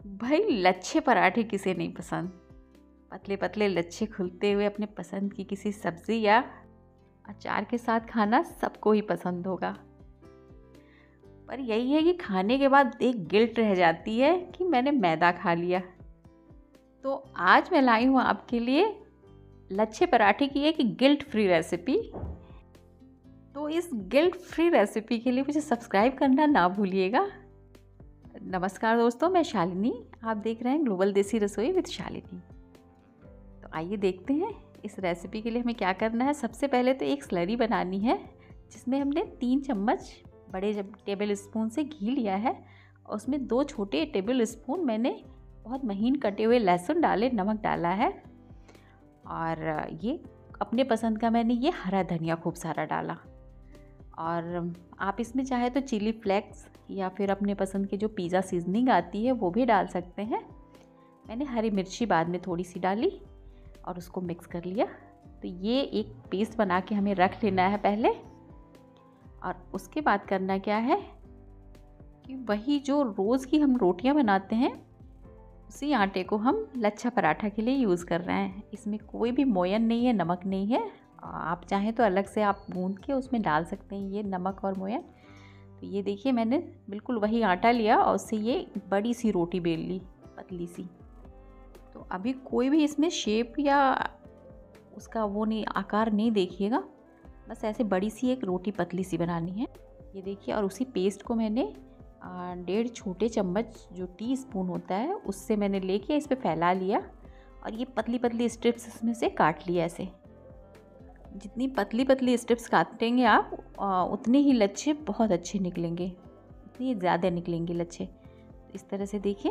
भाई लच्छे पराठे किसे नहीं पसंद। पतले पतले लच्छे खुलते हुए अपने पसंद की किसी सब्जी या अचार के साथ खाना सबको ही पसंद होगा। पर यही है कि खाने के बाद एक गिल्ट रह जाती है कि मैंने मैदा खा लिया। तो आज मैं लाई हूँ आपके लिए लच्छे पराठे की एक गिल्ट फ्री रेसिपी। तो इस गिल्ट फ्री रेसिपी के लिए मुझे सब्सक्राइब करना ना भूलिएगा। नमस्कार दोस्तों, मैं शालिनी, आप देख रहे हैं ग्लोबल देसी रसोई विद शालिनी। तो आइए देखते हैं इस रेसिपी के लिए हमें क्या करना है। सबसे पहले तो एक स्लरी बनानी है जिसमें हमने 3 चम्मच बड़े टेबल स्पून से घी लिया है और उसमें 2 छोटे टेबल स्पून मैंने बहुत महीन कटे हुए लहसुन डाले, नमक डाला है और ये अपने पसंद का मैंने ये हरा धनिया खूब सारा डाला। और आप इसमें चाहे तो चिली फ्लेक्स या फिर अपने पसंद की जो पिज़्ज़ा सीजनिंग आती है वो भी डाल सकते हैं। मैंने हरी मिर्ची बाद में थोड़ी सी डाली और उसको मिक्स कर लिया। तो ये एक पेस्ट बना के हमें रख लेना है पहले। और उसके बाद करना क्या है कि वही जो रोज़ की हम रोटियां बनाते हैं उसी आटे को हम लच्छा पराठा के लिए यूज़ कर रहे हैं। इसमें कोई भी मोयन नहीं है, नमक नहीं है। आप चाहें तो अलग से आप गूंद के उसमें डाल सकते हैं ये नमक और मोयन। तो ये देखिए मैंने बिल्कुल वही आटा लिया और उससे ये बड़ी सी रोटी बेल ली, पतली सी। तो अभी कोई भी इसमें शेप या उसका वो नहीं, आकार नहीं देखिएगा, बस ऐसे बड़ी सी एक रोटी पतली सी बनानी है। ये देखिए, और उसी पेस्ट को मैंने 1.5 छोटे चम्मच जो टी स्पून होता है उससे मैंने लेके इस पर फैला लिया और ये पतली पतली स्ट्रिप्स इसमें से काट लिया। ऐसे जितनी पतली पतली स्ट्रिप्स काटेंगे आप उतने ही लच्छे बहुत अच्छे निकलेंगे, उतनी ज़्यादा निकलेंगे लच्छे। इस तरह से देखिए,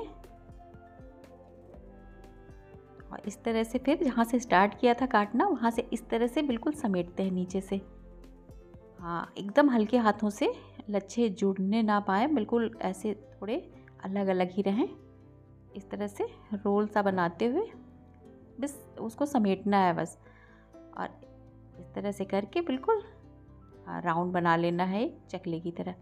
और इस तरह से फिर जहाँ से स्टार्ट किया था काटना वहाँ से इस तरह से बिल्कुल समेटते हैं नीचे से। हाँ, एकदम हल्के हाथों से, लच्छे जुड़ने ना पाए, बिल्कुल ऐसे थोड़े अलग अलग ही रहें। इस तरह से रोल सा बनाते हुए बस उसको समेटना है बस। और इस तरह से करके बिल्कुल राउंड बना लेना है एक चकले की तरह।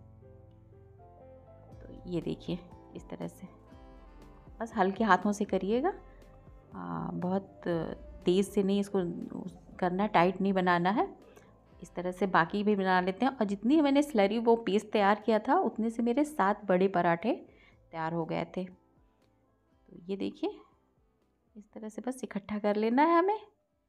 तो ये देखिए इस तरह से बस हल्के हाथों से करिएगा, बहुत तेज़ से नहीं इसको करना, टाइट नहीं बनाना है। इस तरह से बाकी भी बना लेते हैं। और जितनी मैंने स्लरी वो पेस्ट तैयार किया था उतने से मेरे 7 बड़े पराठे तैयार हो गए थे। तो ये देखिए इस तरह से बस इकट्ठा कर लेना है हमें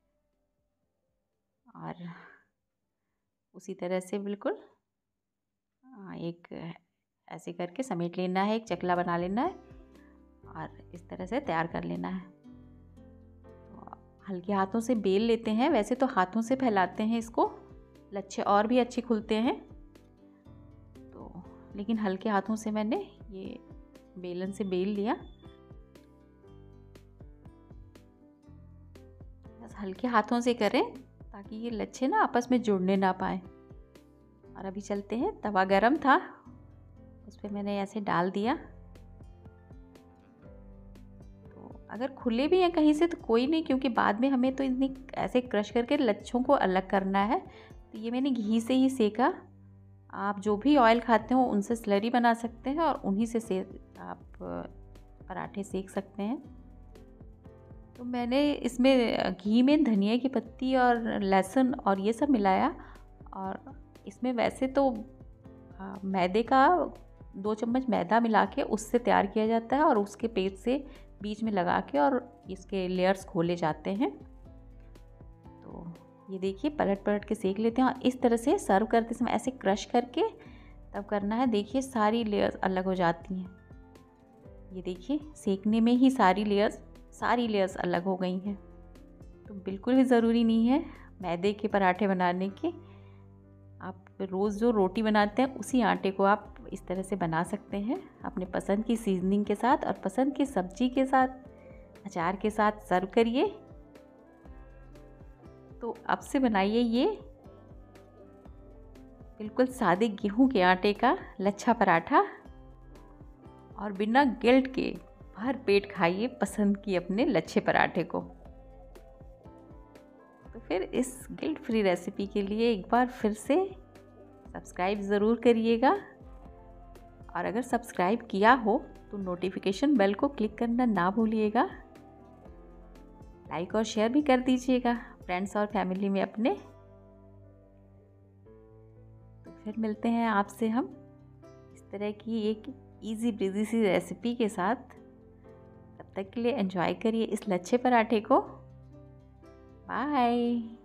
और उसी तरह से बिल्कुल एक ऐसे करके समेट लेना है, एक चकला बना लेना है और इस तरह से तैयार कर लेना है। तो हल्के हाथों से बेल लेते हैं, वैसे तो हाथों से फैलाते हैं इसको, लच्छे और भी अच्छे खुलते हैं। तो लेकिन हल्के हाथों से मैंने ये बेलन से बेल लिया। बस हल्के हाथों से करें ताकि ये लच्छे ना आपस में जुड़ने ना पाए। और अभी चलते हैं, तवा गरम था उस पर मैंने ऐसे डाल दिया। तो अगर खुले भी हैं कहीं से तो कोई नहीं, क्योंकि बाद में हमें तो इतनी ऐसे क्रश करके लच्छों को अलग करना है। तो ये मैंने घी से ही सेका। आप जो भी ऑयल खाते हो उनसे स्लरी बना सकते हैं और उन्हीं से आप पराठे सेक सकते हैं। तो मैंने इसमें घी में धनिया की पत्ती और लहसुन और ये सब मिलाया। और इसमें वैसे तो मैदे का 2 चम्मच मैदा मिला के उससे तैयार किया जाता है और उसके पेस्ट से बीच में लगा के और इसके लेयर्स खोले जाते हैं। तो ये देखिए पलट पलट के सेक लेते हैं और इस तरह से सर्व करते समय ऐसे क्रश करके तब करना है। देखिए सारी लेयर्स अलग हो जाती हैं। ये देखिए सेकने में ही सारी लेयर्स अलग हो गई हैं। तो बिल्कुल भी ज़रूरी नहीं है मैदे के पराठे बनाने के। आप रोज़ जो रोटी बनाते हैं उसी आटे को आप इस तरह से बना सकते हैं अपने पसंद की सीजनिंग के साथ और पसंद की सब्जी के साथ, अचार के साथ सर्व करिए। तो अब से बनाइए ये बिल्कुल सादे गेहूं के आटे का लच्छा पराठा और बिना गिल्ट के भर पेट खाइए पसंद की अपने लच्छे पराठे को। तो फिर इस गिल्ट फ्री रेसिपी के लिए एक बार फिर से सब्सक्राइब ज़रूर करिएगा। और अगर सब्सक्राइब किया हो तो नोटिफिकेशन बेल को क्लिक करना ना भूलिएगा। लाइक और शेयर भी कर दीजिएगा फ्रेंड्स और फैमिली में अपने। तो फिर मिलते हैं आपसे हम इस तरह की एक इजी ब्रीजी सी रेसिपी के साथ। तब तक के लिए एंजॉय करिए इस लच्छे पराठे को। बाय।